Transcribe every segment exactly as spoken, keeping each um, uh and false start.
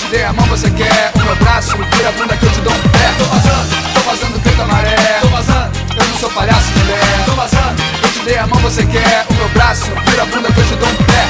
dei a mão, você quer o meu braço, vira a bunda que eu te dou um pé. Tô vazando, tô vazando feito a maré. Tô vazando, eu não sou palhaço, mulher. Tô vazando, eu te dei a mão, você quer o meu braço, vira a bunda que eu te dou um pé.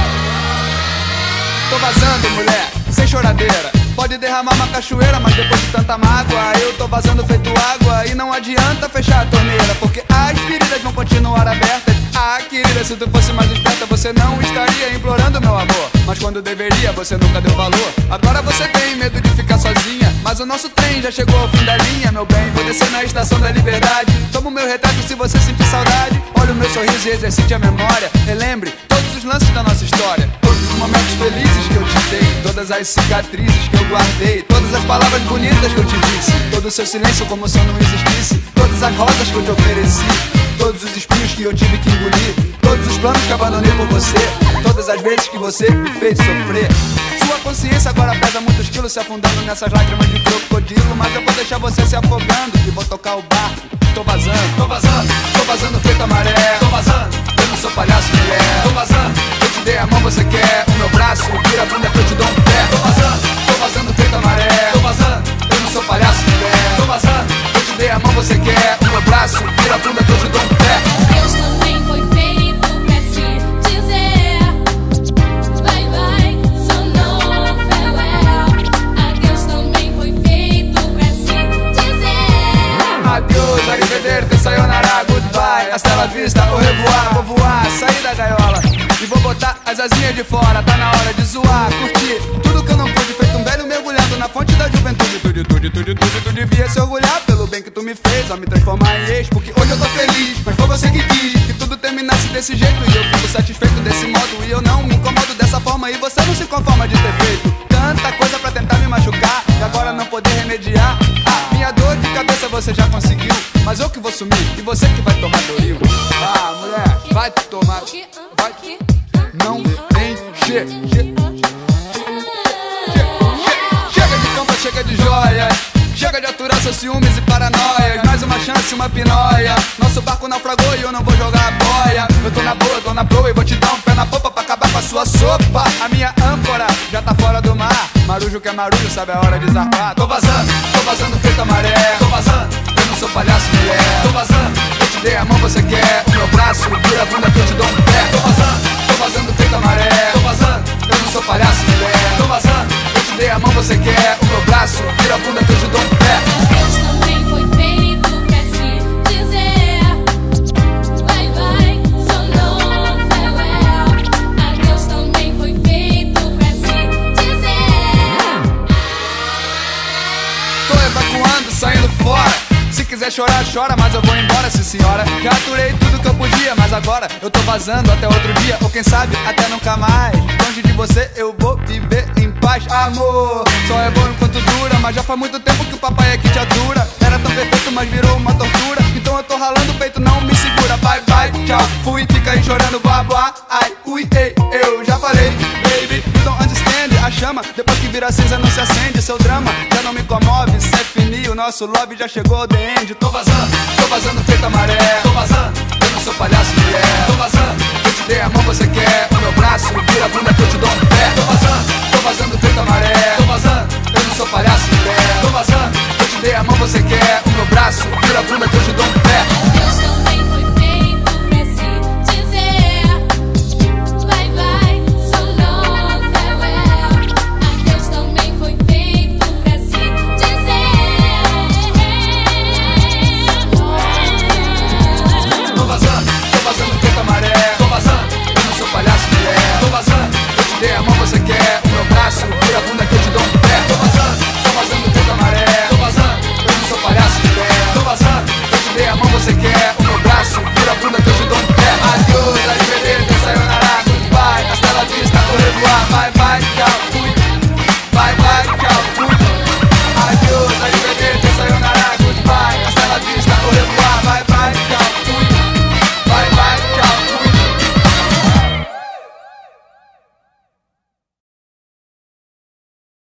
Tô vazando, mulher, sem choradeira. Pode derramar uma cachoeira, mas depois de tanta mágoa eu tô vazando feito água. E não adianta fechar a torneira, porque as feridas vão continuar abertas. Ah, querida, se tu fosse mais esperta, você não estaria implorando meu amor. Mas quando deveria, você nunca deu valor. Agora você tem medo de ficar sozinha, mas o nosso trem já chegou ao fim da linha, meu bem. Vou descer na estação da liberdade. Toma o meu retrato se você sentir saudade. Olha o meu sorriso e exercite a memória. Relembre todos os lances da nossa história, todos os momentos felizes que eu te dei, todas as cicatrizes que eu guardei, todas as palavras bonitas que eu te disse, todo o seu silêncio como se eu não existisse, todas as rosas que eu te ofereci, todos os espinhos que eu tive que engolir, todos os planos que abandonei por você, todas as vezes que você me fez sofrer. Sua consciência agora pesa muitos quilos, se afundando nessas lágrimas de crocodilo. Mas eu vou deixar você se afogando e vou tocar o barco. Tô vazando, tô vazando, tô vazando feito a maré. Tô vazando, eu não sou palhaço, mulher. Tô vazando, eu te dei a mão, você quer o meu braço, vira a bunda que eu te dou um pé. Tô vazando, tô vazando feito a maré. Tô vazando, eu não sou palhaço, mulher. Tô vazando, eu te dei a mão, você quer o meu braço, vira a bunda que eu te dou um pé. Deus também foi feito pra se dizer bye bye, so no farewell. Adeus também foi feito pra se dizer adeus, arrivederci, sayonara, goodbye, hasta la vista, au revoir. Vou voar, sair da gaiola e vou botar as asinhas de fora. Tá na hora de zoar, curtir tudo que eu não pude, feito um velho mergulhado na fonte da juventude. Tudo, tudo, tudo, tudo, tu devia se orgulhar pelo bem que tu me fez ao me transformar em ex, porque hoje eu tô feliz, mas foi você que quis que tudo terminasse desse jeito. E eu fico satisfeito desse modo, e eu não me incomodo dessa forma. E você não se conforma de ter feito tanta coisa pra tentar me machucar e agora não poder remediar. Ah, minha dor de cabeça você já conseguiu, mas eu que vou sumir e você que vai tomar Doril. Ah, mulher, vai tomar, vai, não tem che, che, chega de campa, chega de joias, chega de aturar seus ciúmes e paranoias. Mais uma chance, uma pinóia, nosso barco naufragou e eu não vou jogar a boia. Eu tô na boa, tô na proa e vou te dar um pé na popa pra acabar com a sua sopa. A minha âncora já tá fora do mar, marujo que é marujo, sabe a hora de zarpar. Tô vazando, tô vazando feito a maré. Tô vazando, eu não sou palhaço, mulher. Tô vazando, eu te dei a mão, você quer o meu braço, vira a bunda que eu te dou um pé. Tô vazando, tô vazando feito a maré. Tô vazando, eu não sou palhaço, mulher. Tô vazando, eu te dei a mão, você quer o meu braço, vira a bunda que eu te dou um pé. Deus também foi feito pra se dizer bye bye, so no farewell. Adeus também foi feito pra se dizer. Tô evacuando, saindo fora. Se quiser chorar, chora, mas eu vou embora, sim senhora. Já aturei tudo que eu podia, mas agora eu tô vazando até outro dia, ou quem sabe até nunca mais. Longe de você eu vou viver em paz. Amor, só é bom enquanto dura, mas já faz muito tempo que o papai aqui te atura. Era tão perfeito, mas virou uma tortura, então eu tô ralando o peito, não me segura. Bye bye, tchau, fui, fica aí chorando, blá blá. Ai, ui, ei, eu já falei, baby, you don't understand. A chama, depois que vira cinza não se acende. Seu drama já não me comove, se é finir, o nosso love já chegou ao the end. Tô vazando, tô vazando feito a maré. Tô vazando, eu não sou palhaço, mulher. Tô vazando, eu te dei a mão, você quer o meu braço, vira a bunda que eu te dou um pé. Tô vazando, tô vazando feito a maré. Tô vazando, eu não sou palhaço, mulher. Tô vazando, eu te dei a mão, você quer o meu braço, vira a bunda que eu te dou um pé. Deus também